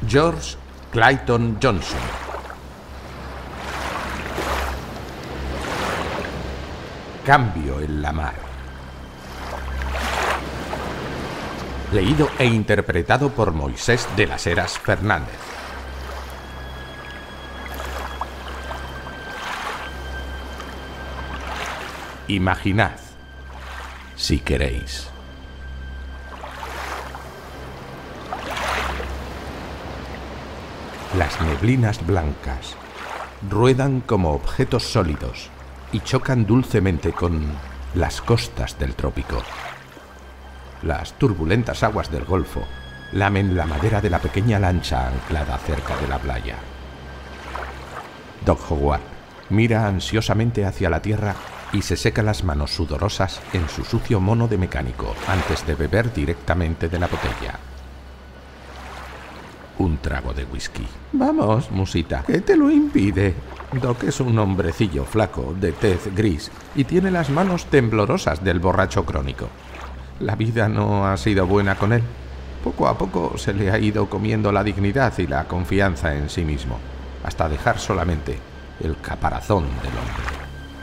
George Clayton Johnson. Cambio en la mar. Leído e interpretado por Moisés de las Heras Fernández. Imaginad, si queréis. Las neblinas blancas ruedan como objetos sólidos y chocan dulcemente con las costas del trópico. Las turbulentas aguas del Golfo lamen la madera de la pequeña lancha anclada cerca de la playa. Doc Howard mira ansiosamente hacia la tierra y se seca las manos sudorosas en su sucio mono de mecánico antes de beber directamente de la botella. Un trago de whisky. Vamos, musita, ¿qué te lo impide? Doc es un hombrecillo flaco, de tez gris, y tiene las manos temblorosas del borracho crónico. La vida no ha sido buena con él. Poco a poco se le ha ido comiendo la dignidad y la confianza en sí mismo, hasta dejar solamente el caparazón del hombre.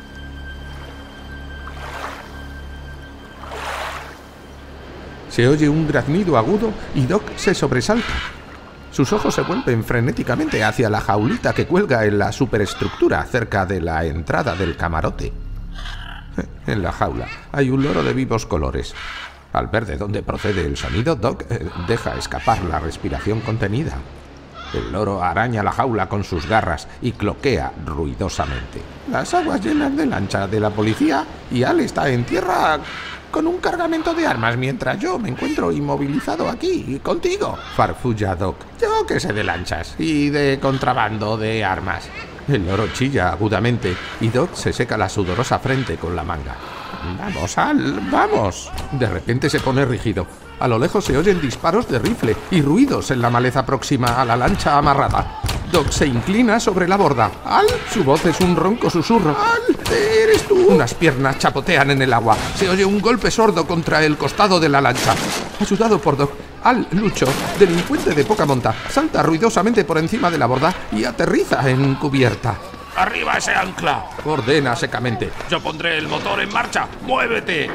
Se oye un graznido agudo y Doc se sobresalta. Sus ojos se vuelven frenéticamente hacia la jaulita que cuelga en la superestructura cerca de la entrada del camarote. En la jaula hay un loro de vivos colores. Al ver de dónde procede el sonido, Doc deja escapar la respiración contenida. El loro araña la jaula con sus garras y cloquea ruidosamente. Las aguas llenas de lancha de la policía y Al está en tierra con un cargamento de armas mientras yo me encuentro inmovilizado aquí contigo, farfulla Doc. Yo que sé de lanchas y de contrabando de armas. El loro chilla agudamente y Doc se seca la sudorosa frente con la manga. Vamos, Al, vamos. De repente se pone rígido. A lo lejos se oyen disparos de rifle y ruidos en la maleza próxima a la lancha amarrada. Doc se inclina sobre la borda. ¡Al! Su voz es un ronco susurro. ¡Al! ¿Eres tú? Unas piernas chapotean en el agua. Se oye un golpe sordo contra el costado de la lancha. Ayudado por Doc, Al Lucho, delincuente de poca monta, salta ruidosamente por encima de la borda y aterriza en cubierta. ¡Arriba ese ancla! Ordena secamente. Yo pondré el motor en marcha. ¡Muévete!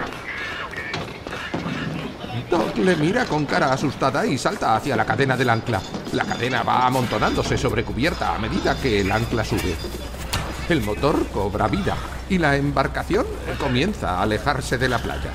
Doc le mira con cara asustada y salta hacia la cadena del ancla. La cadena va amontonándose sobre cubierta a medida que el ancla sube. El motor cobra vida y la embarcación comienza a alejarse de la playa.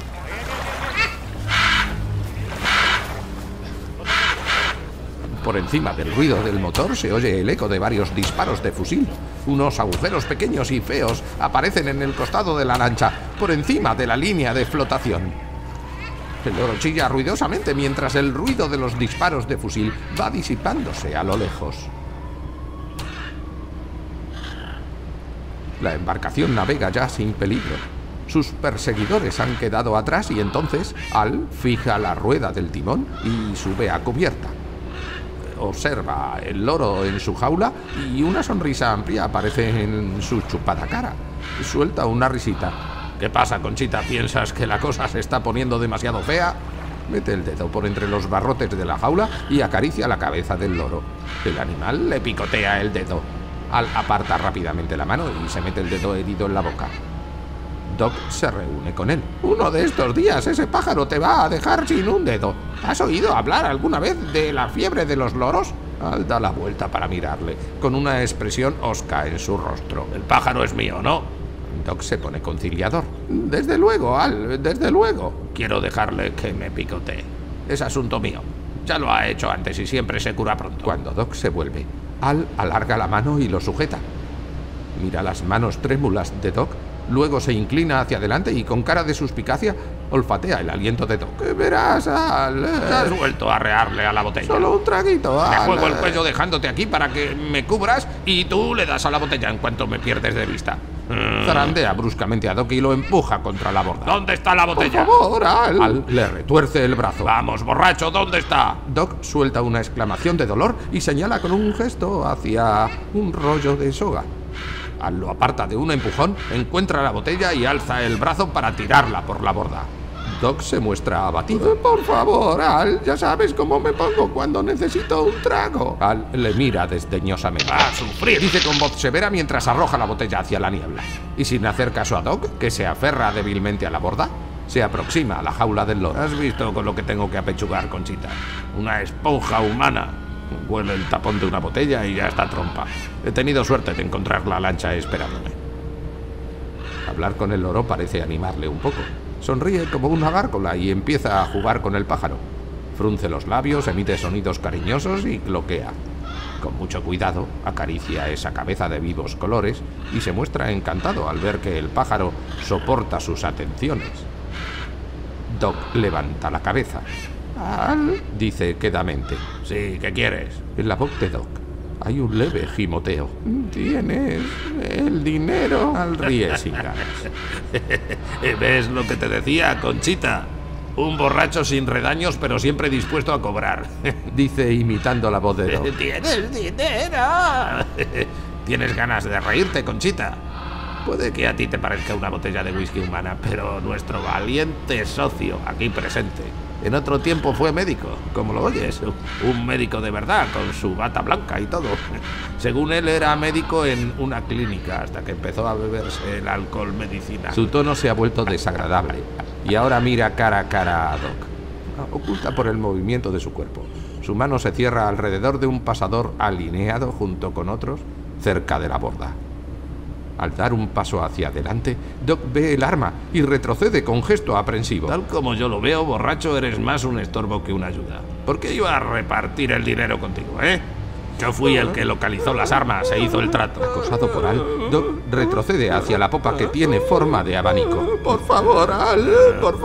Por encima del ruido del motor se oye el eco de varios disparos de fusil. Unos agujeros pequeños y feos aparecen en el costado de la lancha, por encima de la línea de flotación. El loro chilla ruidosamente mientras el ruido de los disparos de fusil va disipándose a lo lejos. La embarcación navega ya sin peligro. Sus perseguidores han quedado atrás y entonces Al fija la rueda del timón y sube a cubierta. Observa el loro en su jaula y una sonrisa amplia aparece en su chupada cara. Suelta una risita. ¿Qué pasa, Conchita? ¿Piensas que la cosa se está poniendo demasiado fea? Mete el dedo por entre los barrotes de la jaula y acaricia la cabeza del loro. El animal le picotea el dedo. Al aparta rápidamente la mano y se mete el dedo herido en la boca. Doc se reúne con él. Uno de estos días ese pájaro te va a dejar sin un dedo. ¿Has oído hablar alguna vez de la fiebre de los loros? Al da la vuelta para mirarle, con una expresión hosca en su rostro. El pájaro es mío, ¿no? Doc se pone conciliador. Desde luego, Al, desde luego. Quiero dejarle que me picotee. Es asunto mío. Ya lo ha hecho antes y siempre se cura pronto. Cuando Doc se vuelve, Al alarga la mano y lo sujeta. Mira las manos trémulas de Doc, luego se inclina hacia adelante y con cara de suspicacia olfatea el aliento de Doc. ¿Qué verás, Al? Has vuelto a arrearle a la botella. Solo un traguito, Al. Me juego el cuello dejándote aquí para que me cubras y tú le das a la botella en cuanto me pierdes de vista. Zarandea bruscamente a Doc y lo empuja contra la borda. ¿Dónde está la botella? Por favor, Al. Al le retuerce el brazo. Vamos, borracho, ¿dónde está? Doc suelta una exclamación de dolor y señala con un gesto hacia un rollo de soga. Al lo aparta de un empujón, encuentra la botella y alza el brazo para tirarla por la borda. Doc se muestra abatido. Por favor, Al, ya sabes cómo me pongo cuando necesito un trago. Al le mira desdeñosamente. ¡Va a sufrir! Dice con voz severa mientras arroja la botella hacia la niebla. Y sin hacer caso a Doc, que se aferra débilmente a la borda, se aproxima a la jaula del loro. ¿Has visto con lo que tengo que apechugar, Conchita? Una esponja humana. Huele el tapón de una botella y ya está trompa. He tenido suerte de encontrar la lancha esperándome. Hablar con el loro parece animarle un poco. Sonríe como una gárgola y empieza a jugar con el pájaro. Frunce los labios, emite sonidos cariñosos y cloquea. Con mucho cuidado, acaricia esa cabeza de vivos colores y se muestra encantado al ver que el pájaro soporta sus atenciones. Doc levanta la cabeza. «Al», dice quedamente. Sí, ¿qué quieres? En la voz de Doc hay un leve gimoteo. «¿Tienes el dinero?» Al ríe sin ganas. ¿Ves lo que te decía, Conchita? Un borracho sin redaños, pero siempre dispuesto a cobrar. Dice imitando la voz de Doc. ¿Tienes dinero? ¿Tienes ganas de reírte, Conchita? Puede que a ti te parezca una botella de whisky humana, pero nuestro valiente socio aquí presente en otro tiempo fue médico, como lo oyes, un médico de verdad, con su bata blanca y todo. Según él era médico en una clínica hasta que empezó a beberse el alcohol medicinal. Su tono se ha vuelto desagradable y ahora mira cara a cara a Doc. Oculta por el movimiento de su cuerpo. Su mano se cierra alrededor de un pasador alineado junto con otros cerca de la borda. Al dar un paso hacia adelante, Doc ve el arma y retrocede con gesto aprensivo. Tal como yo lo veo, borracho, eres más un estorbo que una ayuda. ¿Por qué iba a repartir el dinero contigo, eh? Yo fui el que localizó las armas e hizo el trato. Acosado por Al, Doc retrocede hacia la popa que tiene forma de abanico. «Por favor, Al, por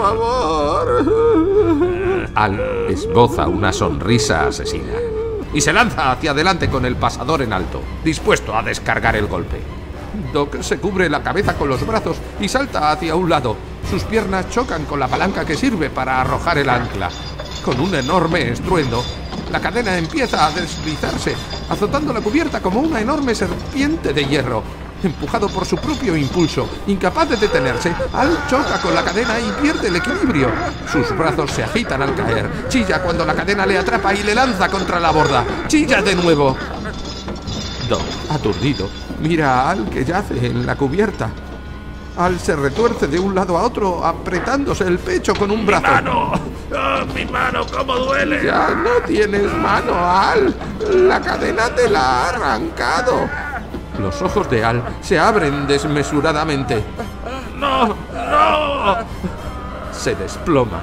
favor». Al esboza una sonrisa asesina y se lanza hacia adelante con el pasador en alto, dispuesto a descargar el golpe. Doc se cubre la cabeza con los brazos y salta hacia un lado. Sus piernas chocan con la palanca que sirve para arrojar el ancla. Con un enorme estruendo, la cadena empieza a deslizarse, azotando la cubierta como una enorme serpiente de hierro. Empujado por su propio impulso, incapaz de detenerse, Al choca con la cadena y pierde el equilibrio. Sus brazos se agitan al caer. Chilla cuando la cadena le atrapa y le lanza contra la borda. Chilla de nuevo. Doc, aturdido, mira a Al que yace en la cubierta. Al se retuerce de un lado a otro, apretándose el pecho con un brazo. ¡Mi mano! ¡Oh, mi mano! ¿Cómo duele? Ya no tienes mano, Al. La cadena te la ha arrancado. Los ojos de Al se abren desmesuradamente. ¡No! ¡No! Se desploma.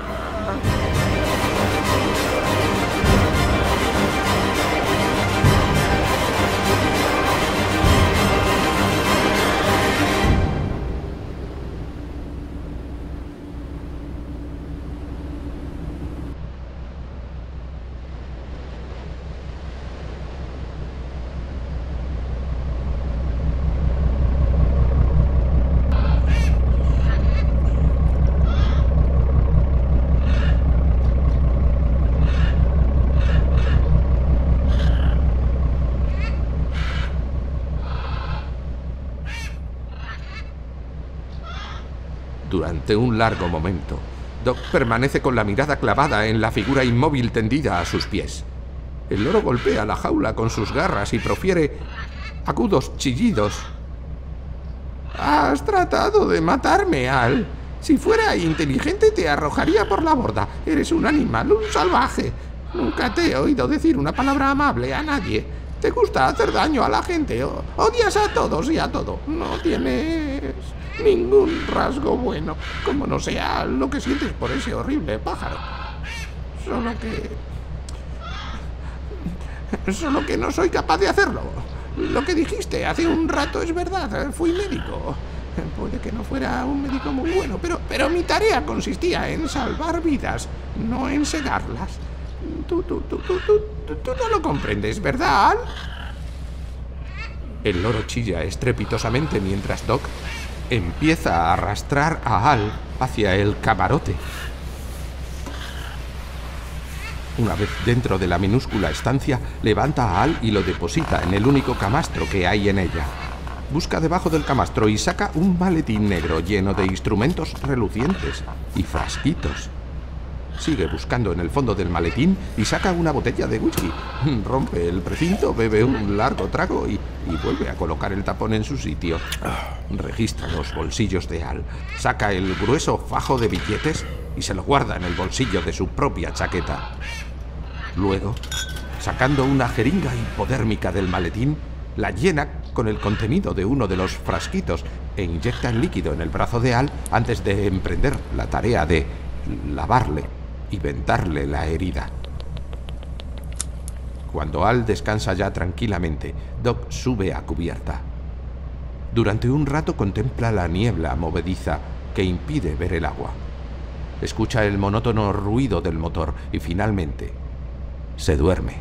Durante un largo momento, Doc permanece con la mirada clavada en la figura inmóvil tendida a sus pies. El loro golpea la jaula con sus garras y profiere agudos chillidos. «Has tratado de matarme, Al. Si fuera inteligente te arrojaría por la borda. Eres un animal, un salvaje. Nunca te he oído decir una palabra amable a nadie. Te gusta hacer daño a la gente. Odias a todos y a todo. No tienes ningún rasgo bueno, como no sea lo que sientes por ese horrible pájaro. Solo que no soy capaz de hacerlo. Lo que dijiste hace un rato es verdad. Fui médico. Puede que no fuera un médico muy bueno, pero mi tarea consistía en salvar vidas, no en segarlas. Tú no lo comprendes, ¿verdad, Al? El loro chilla estrepitosamente mientras Doc empieza a arrastrar a Al hacia el camarote. Una vez dentro de la minúscula estancia, levanta a Al y lo deposita en el único camastro que hay en ella. Busca debajo del camastro y saca un maletín negro lleno de instrumentos relucientes y frasquitos. Sigue buscando en el fondo del maletín y saca una botella de whisky. Rompe el precinto, bebe un largo trago y vuelve a colocar el tapón en su sitio. Registra los bolsillos de Al. Saca el grueso fajo de billetes y se lo guarda en el bolsillo de su propia chaqueta. Luego, sacando una jeringa hipodérmica del maletín, la llena con el contenido de uno de los frasquitos e inyecta el líquido en el brazo de Al antes de emprender la tarea de lavarle y vendarle la herida. Cuando Al descansa ya tranquilamente, Doc sube a cubierta. Durante un rato contempla la niebla movediza que impide ver el agua. Escucha el monótono ruido del motor y finalmente se duerme.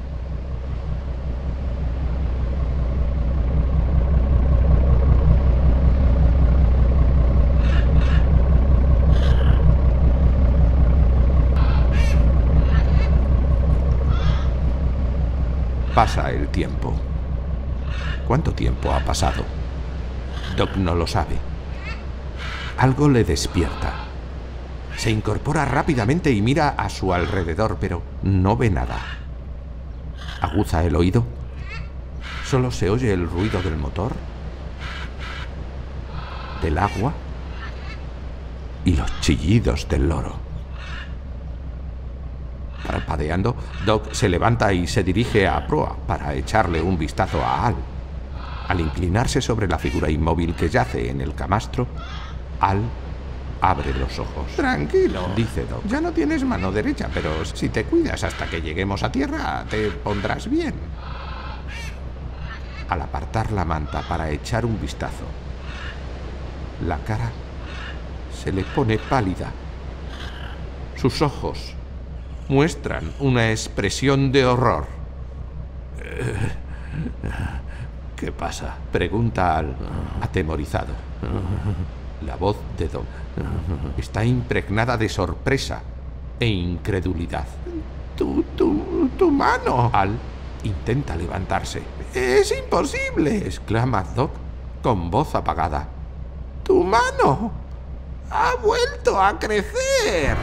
Pasa el tiempo. ¿Cuánto tiempo ha pasado? Doc no lo sabe. Algo le despierta. Se incorpora rápidamente y mira a su alrededor, pero no ve nada. Aguza el oído. Solo se oye el ruido del motor, del agua y los chillidos del loro. Parpadeando, Doc se levanta y se dirige a proa para echarle un vistazo a Al. Al inclinarse sobre la figura inmóvil que yace en el camastro, Al abre los ojos. Tranquilo, dice Doc. Ya no tienes mano derecha, pero si te cuidas hasta que lleguemos a tierra, te pondrás bien. Al apartar la manta para echar un vistazo, la cara se le pone pálida. Sus ojos muestran una expresión de horror. ¿Qué pasa?, pregunta Al, atemorizado. La voz de Doc está impregnada de sorpresa e incredulidad. ¡Tu mano! Al intenta levantarse. ¡Es imposible!, exclama Doc con voz apagada. ¡Tu mano ha vuelto a crecer!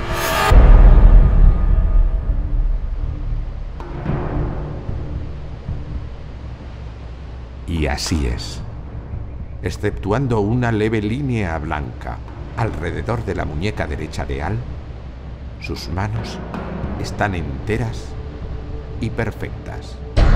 Y así es. Exceptuando una leve línea blanca alrededor de la muñeca derecha de Al, sus manos están enteras y perfectas.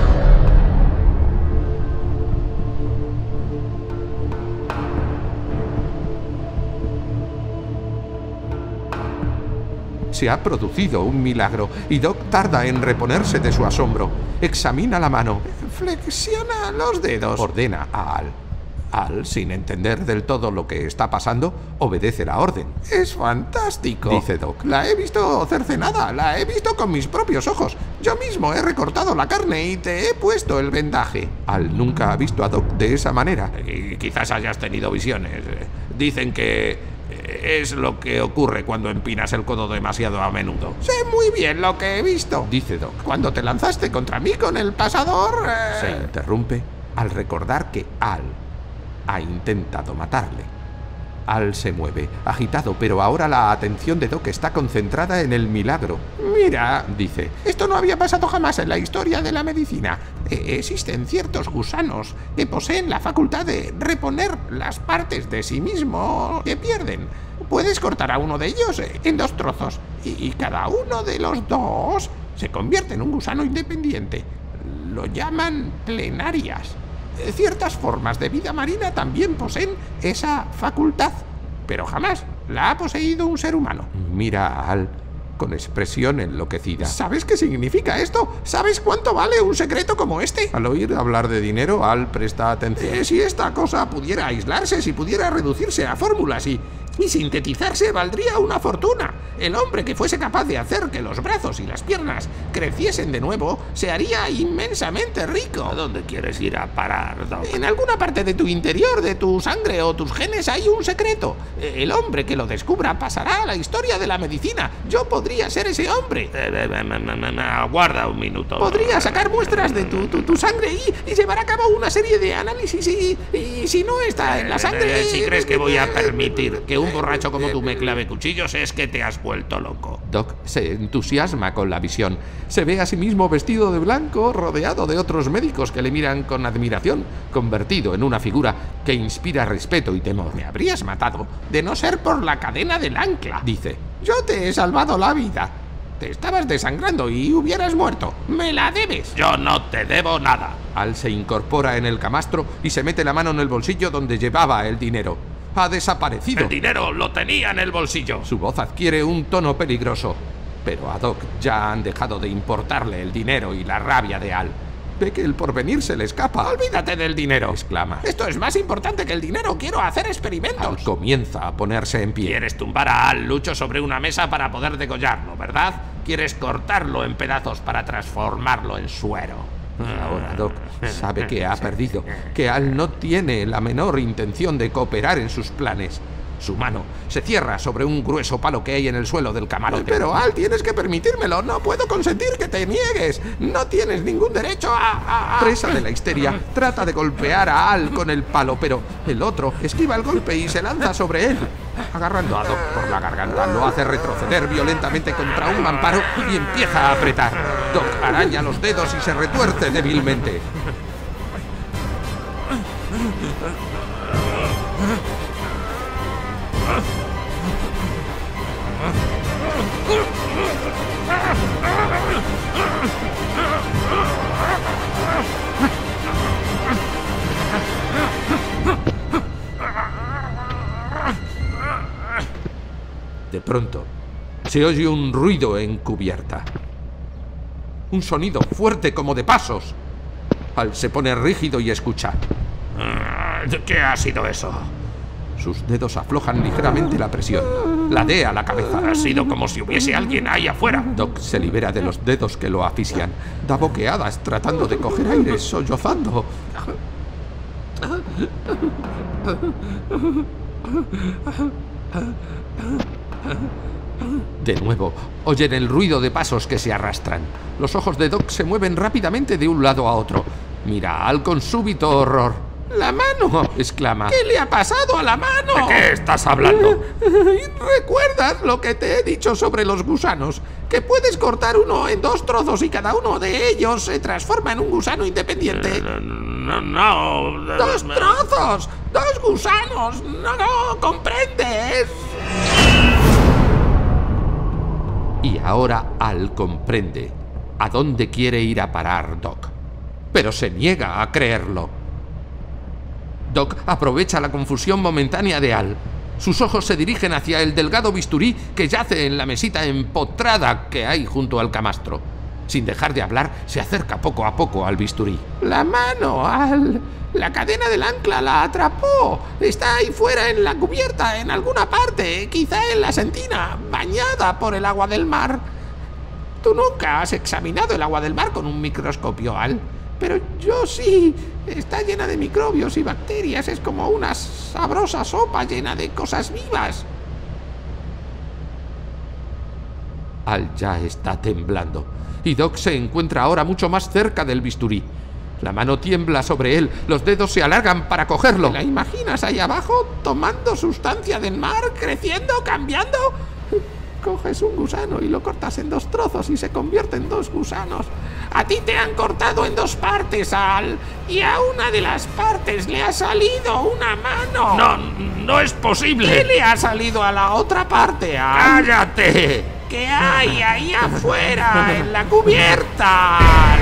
Se ha producido un milagro y Doc tarda en reponerse de su asombro. Examina la mano. Flexiona los dedos, ordena a Al. Al, sin entender del todo lo que está pasando, obedece la orden. Es fantástico, dice Doc. La he visto cercenada, la he visto con mis propios ojos. Yo mismo he recortado la carne y te he puesto el vendaje. Al nunca ha visto a Doc de esa manera. Y quizás hayas tenido visiones. Dicen que es lo que ocurre cuando empinas el codo demasiado a menudo. Sé muy bien lo que he visto, dice Doc. Cuando te lanzaste contra mí con el pasador... Se interrumpe al recordar que Al ha intentado matarle. Al se mueve, agitado, pero ahora la atención de Doc está concentrada en el milagro. Mira, dice, esto no había pasado jamás en la historia de la medicina. Existen ciertos gusanos que poseen la facultad de reponer las partes de sí mismo que pierden. Puedes cortar a uno de ellos en 2 trozos y cada uno de los 2 se convierte en un gusano independiente. Lo llaman plenarias. Ciertas formas de vida marina también poseen esa facultad, pero jamás la ha poseído un ser humano. Mira a Al con expresión enloquecida. ¿Sabes qué significa esto? ¿Sabes cuánto vale un secreto como este? Al oír hablar de dinero, Al presta atención. Si esta cosa pudiera aislarse, si pudiera reducirse a fórmulas y Y sintetizarse valdría una fortuna. El hombre que fuese capaz de hacer que los brazos y las piernas creciesen de nuevo se haría inmensamente rico. ¿A dónde quieres ir a parar, Doc? En alguna parte de tu interior, de tu sangre o tus genes hay un secreto. El hombre que lo descubra pasará a la historia de la medicina. Yo podría ser ese hombre. Aguarda un minuto. Podría sacar muestras de tu sangre y llevar a cabo una serie de análisis y si no está en la sangre... Si crees que voy a permitir que un borracho como tú me clave cuchillos, es que te has vuelto loco. Doc se entusiasma con la visión. Se ve a sí mismo vestido de blanco, rodeado de otros médicos que le miran con admiración, convertido en una figura que inspira respeto y temor. Me habrías matado de no ser por la cadena del ancla, dice. Yo te he salvado la vida. Te estabas desangrando y hubieras muerto. ¡Me la debes! Yo no te debo nada. Al se incorpora en el camastro y se mete la mano en el bolsillo donde llevaba el dinero. Ha desaparecido. El dinero lo tenía en el bolsillo. Su voz adquiere un tono peligroso. Pero a Doc ya han dejado de importarle el dinero y la rabia de Al. Ve que el porvenir se le escapa. ¡Olvídate del dinero!, exclama. Esto es más importante que el dinero. Quiero hacer experimentos. Al comienza a ponerse en pie. Quieres tumbar a Al Lucho sobre una mesa para poder degollarlo, ¿verdad? Quieres cortarlo en pedazos para transformarlo en suero. Ahora Doc sabe que ha perdido, que Al no tiene la menor intención de cooperar en sus planes. Su mano se cierra sobre un grueso palo que hay en el suelo del camarote. Pero Al, tienes que permitírmelo. No puedo consentir que te niegues. No tienes ningún derecho a... Presa de la histeria, trata de golpear a Al con el palo, pero el otro esquiva el golpe y se lanza sobre él. Agarrando a Doc por la garganta, lo hace retroceder violentamente contra un mamparo y empieza a apretar. Doc araña los dedos y se retuerce débilmente. De pronto, se oye un ruido en cubierta. Un sonido fuerte como de pasos. Al se pone rígido y escucha. ¿Qué ha sido eso? Sus dedos aflojan ligeramente la presión. Ladea la cabeza. Ha sido como si hubiese alguien ahí afuera. Doc se libera de los dedos que lo asfixian. Da boqueadas tratando de coger aire, sollozando. De nuevo, oyen el ruido de pasos que se arrastran. Los ojos de Doc se mueven rápidamente de un lado a otro. Mira a Al con súbito horror. ¡La mano!, exclama. ¿Qué le ha pasado a la mano? ¿De qué estás hablando? ¿Recuerdas lo que te he dicho sobre los gusanos? Que puedes cortar uno en 2 trozos y cada uno de ellos se transforma en un gusano independiente. No. 2 trozos, 2 gusanos. No, ¿comprendes? Y ahora Al comprende a dónde quiere ir a parar Doc. Pero se niega a creerlo. Doc aprovecha la confusión momentánea de Al. Sus ojos se dirigen hacia el delgado bisturí que yace en la mesita empotrada que hay junto al camastro. Sin dejar de hablar, se acerca poco a poco al bisturí. ¡La mano, Al! La cadena del ancla la atrapó. Está ahí fuera en la cubierta, en alguna parte, quizá en la sentina, bañada por el agua del mar. Tú nunca has examinado el agua del mar con un microscopio, Al. Pero yo sí. Está llena de microbios y bacterias. Es como una sabrosa sopa llena de cosas vivas. Al ya está temblando. Y Doc se encuentra ahora mucho más cerca del bisturí. La mano tiembla sobre él. Los dedos se alargan para cogerlo. ¿La imaginas ahí abajo, tomando sustancia del mar, creciendo, cambiando? Coges un gusano y lo cortas en 2 trozos y se convierte en 2 gusanos. A ti te han cortado en 2 partes, Al, y a una de las partes le ha salido una mano. No es posible. ¿Qué le ha salido a la otra parte, Al? ¡Cállate! ¿Qué hay ahí afuera, en la cubierta, Al?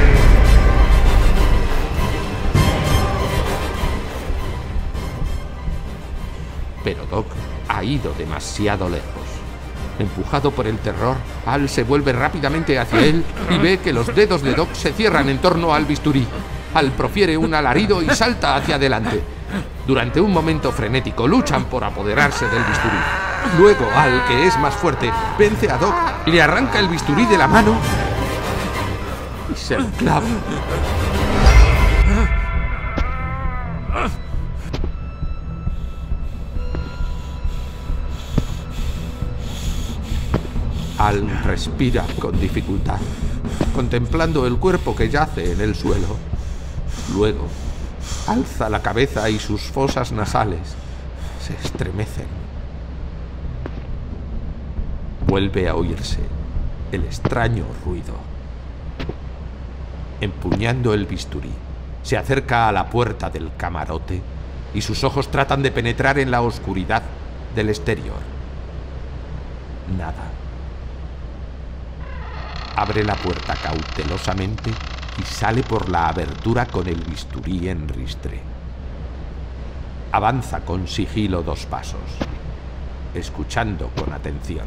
Pero Doc ha ido demasiado lejos. Empujado por el terror, Al se vuelve rápidamente hacia él y ve que los dedos de Doc se cierran en torno al bisturí. Al profiere un alarido y salta hacia adelante. Durante un momento frenético luchan por apoderarse del bisturí. Luego, Al, que es más fuerte, vence a Doc, le arranca el bisturí de la mano y se lo clava. Al respira con dificultad, contemplando el cuerpo que yace en el suelo. Luego, alza la cabeza y sus fosas nasales se estremecen. Vuelve a oírse el extraño ruido. Empuñando el bisturí, se acerca a la puerta del camarote y sus ojos tratan de penetrar en la oscuridad del exterior. Nada. Abre la puerta cautelosamente y sale por la abertura con el bisturí en ristre. Avanza con sigilo 2 pasos, escuchando con atención.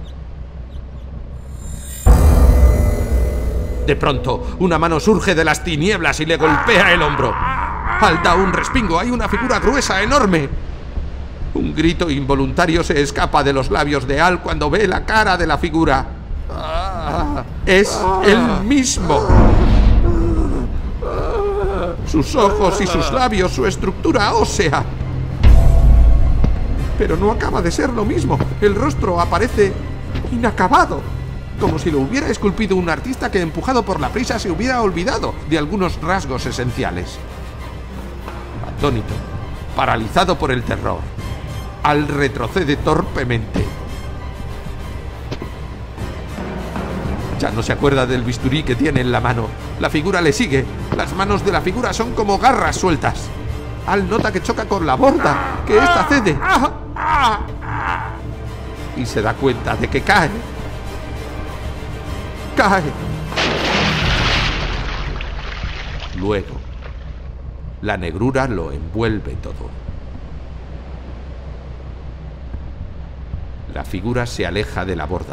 De pronto, una mano surge de las tinieblas y le golpea el hombro. Al da un respingo. Hay una figura gruesa, enorme. Un grito involuntario se escapa de los labios de Al cuando ve la cara de la figura. Es el mismo. Sus ojos y sus labios, su estructura ósea. Pero no acaba de ser lo mismo. El rostro aparece inacabado, como si lo hubiera esculpido un artista que, empujado por la prisa, se hubiera olvidado de algunos rasgos esenciales. Atónito, paralizado por el terror, Al retrocede torpemente. Ya no se acuerda del bisturí que tiene en la mano. La figura le sigue. Las manos de la figura son como garras sueltas. Al nota que choca con la borda, que ésta cede. Y se da cuenta de que cae. Cae. Luego, la negrura lo envuelve todo. La figura se aleja de la borda.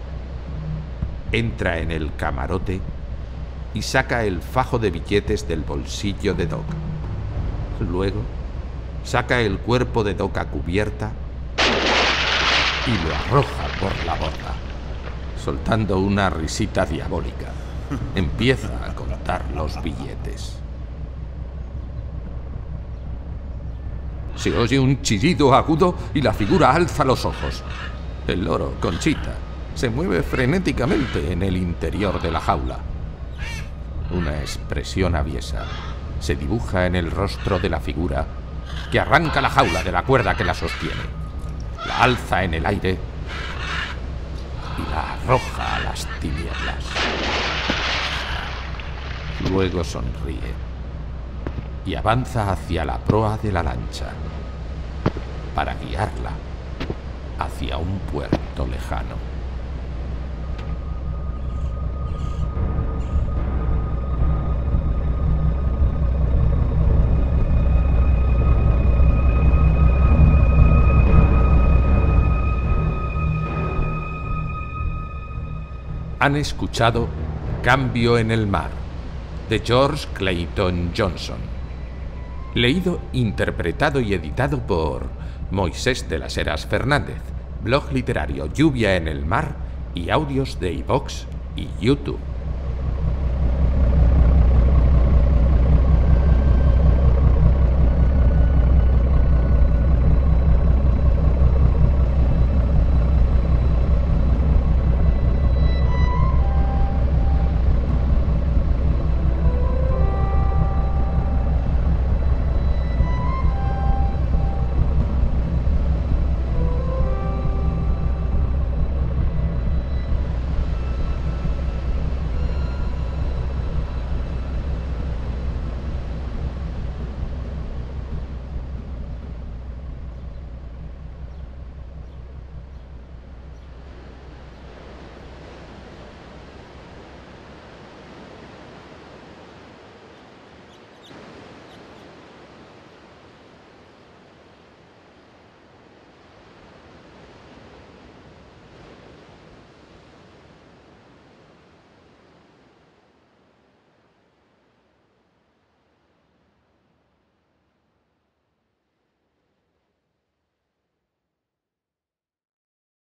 Entra en el camarote y saca el fajo de billetes del bolsillo de Doc. Luego, saca el cuerpo de Doc a cubierta y lo arroja por la borda. Soltando una risita diabólica, empieza a contar los billetes. Se oye un chillido agudo y la figura alza los ojos. El loro, Conchita, se mueve frenéticamente en el interior de la jaula. Una expresión aviesa se dibuja en el rostro de la figura, que arranca la jaula de la cuerda que la sostiene, la alza en el aire y la arroja a las tinieblas. Luego sonríe y avanza hacia la proa de la lancha para guiarla hacia un puerto lejano. Han escuchado Cambio en el mar, de George Clayton Johnson. Leído, interpretado y editado por Moisés de las Heras Fernández, blog literario Lluvia en el Mar y audios de iVoox y YouTube.